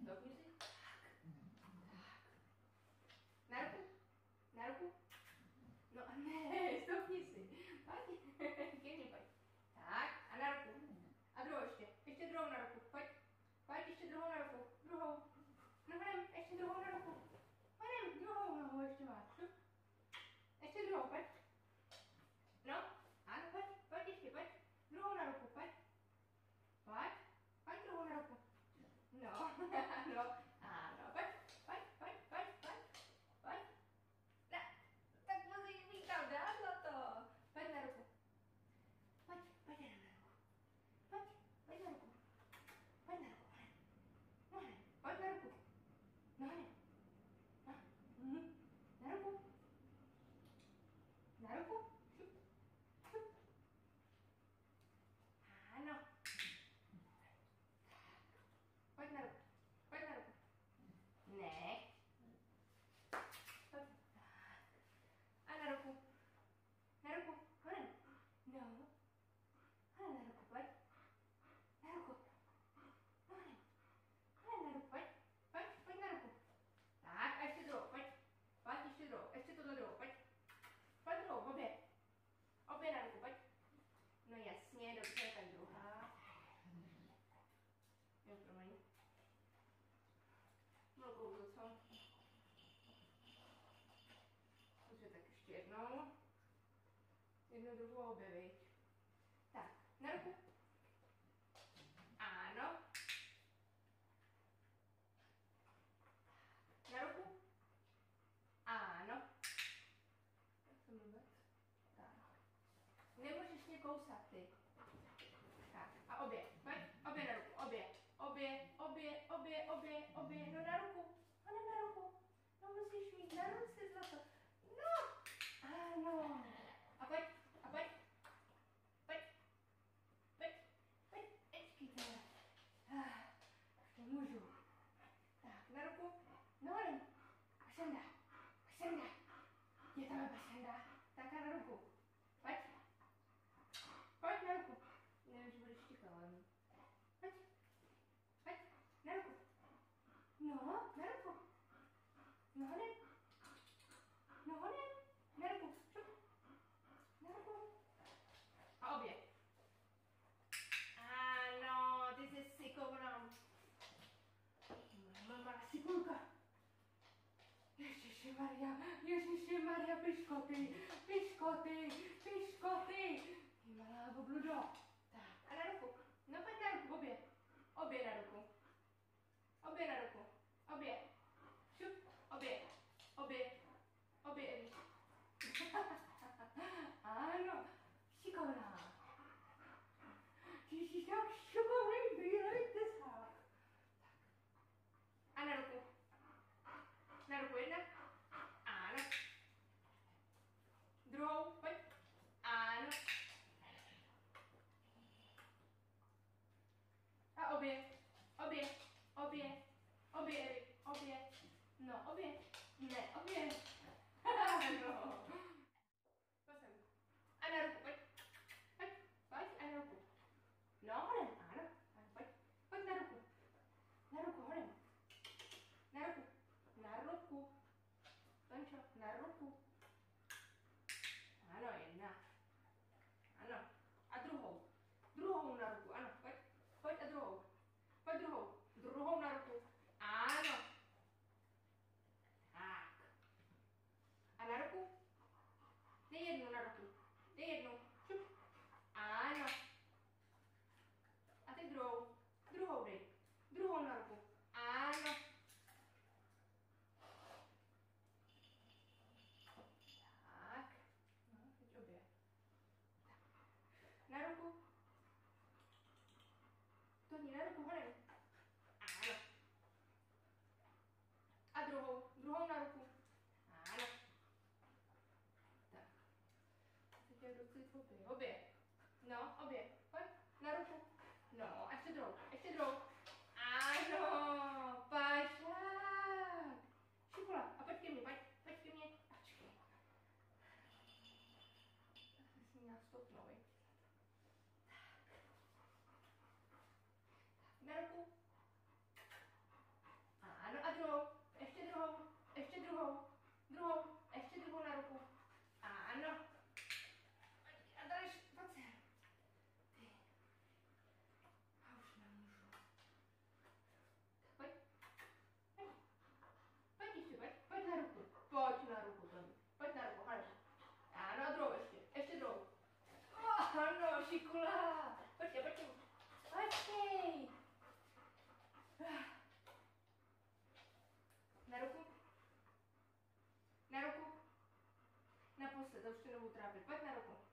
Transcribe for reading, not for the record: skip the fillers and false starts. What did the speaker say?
Stopni si. Tak. Na ruku. Na ruku. No a ne, stopni si. Pojď. Ke mně pojď. Tak a na ruku. A druhou ještě. Ještě druhou na ruku. Pojď. Pojď ještě druhou na ruku. Druhou. No jdem, ještě druhou na ruku. Jdem, druhou nohou ještě máš. Ještě druhou, pojď. No, ano, pojď, pojď ještě, pojď. Druhou na ruku, pojď. Pojď, pojď druhou na ruku. No, ano, pojď, pojď, pojď, pojď, pojď, pojď. Ne, tak musíš mít tam dát to. Pojď na ruku. Pojď, pojď jenom na ruku. Pojď, pojď na ruku. Pojď na ruku, hned. No hned, pojď na ruku. No hned. No, na ruku. Na ruku. Šup, šup. Ano. Pojď na ruku. Pojď na ruku. Ne. Pojď. A na ruku. Na ruku. Honem. No. Honem na ruku, pojď. Na ruku. Honem. Honem na ruku, pojď. Pojď, pojď na ruku. Tak a ještě druhou, pojď. Pojď ještě druhou. Ještě tohle druhou, pojď. Pojď druhou, obě. Obě na ruku, pojď. No jasně, dobře, tak druhá. Jo, promiň. Velkou co? Dobře, tak ještě jednou. Jednu, druhou a obě, viď. Tak, na ruku. Ano. Na ruku. Ano. Jak jsem vůbec? Tak. Nemůžeš mě kousat, ty. Tak, a obě. Pojď, obě na ruku, obě. Obě, no na ruku. Ano, na ruku. No musíš mít na ruce zlato. No, ano. A pojď, a pojď. Pojď, pojď, pojď, počkej teda. Nemůžu. Tak, na ruku. No, jdem. Pašenda, pašenda. Je tam pašenda. Tak a na ruku. Pojď. Pojď na ruku. Nevím, že budeš štíkat, ale... Pojď. Pojď. Na ruku. No, na ruku. No, hned. No, hned. Na ruku. Šup. Na ruku. A obě. Ano, ty jsi sikovná. Mama, sikulka. Ježišimaria, piškoty, piškoty, piškoty. Ty malá bobludo. Tak, a na ruku. No pojď na ruku, obě. Obě na ruku. Obě na ruku. Obě. Šup, obě. Obě. Obě, Evi. Ano, šikovná. Ty jsi tak šikovný, bílej tesák. A na ruku. Na ruku jedna. Ano. Druhou, pojď. Ano. A obě. Obě. Obě. Obě, Evi. Obě. No, obě. Ne, obě. No. Pojď sem. A na ruku, pojď. Pojď. Pojď a na ruku. No, honem. Ano. Pojď. Pojď na ruku. Na ruku, honem. Na ruku. Na ruku. Tončo, na ruku. Ano, jedna. Ano. A druhou. Druhou na ruku. Ano, pojď. Pojď a druhou. Pojď druhou. Druhou na ruku. Ano. Tak. A na ruku? Dej jednu na ruku. Dej jednu. Šup. Ano. A teď druhou. Druhou dej. Druhou na ruku. Ano. Tak. No, teď obě. Tak. Na ruku. To ní na ruku, honem. Ano. A druhou. Druhou na ruku. Ano. Tak. Teď je ruce obě. Obě. No, obě. Pojď. Na ruku. No, a ještě druhou. Ještě druhou. Ano. Pašák. Šipula. A pojď ke mně. Pojď. Pojď ke mně. Počkej. Tak si měla stopnout, viď? Tak. Na ruku. to už tě nebudu trápit. Pojď na ruku.